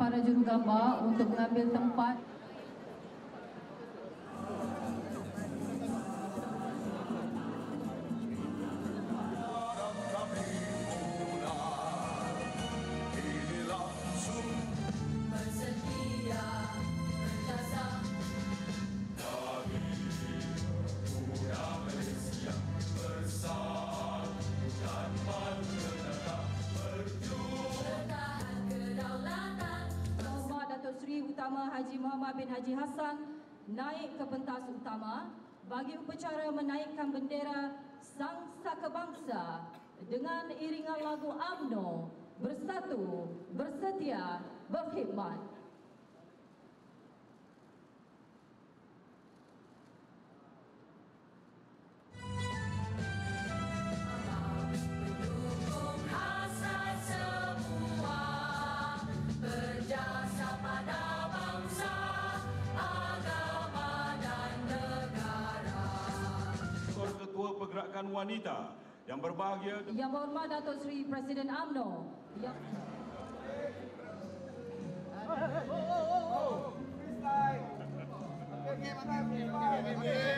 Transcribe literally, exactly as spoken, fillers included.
para jurugambar untuk mengambil tempat. Sri Utama Haji Muhammad bin Haji Hassan naik ke pentas utama bagi upacara menaikkan bendera Sang Saka Bangsa dengan iringan lagu UMNO, Bersatu, Bersetia, Berkhidmat. Ketua Pergerakan Wanita yang berbahagia, Yang Berhormat Datuk Seri Presiden UMNO. Yang Oh, oh, oh, oh. Freestyle. Okay, okay, okay, okay.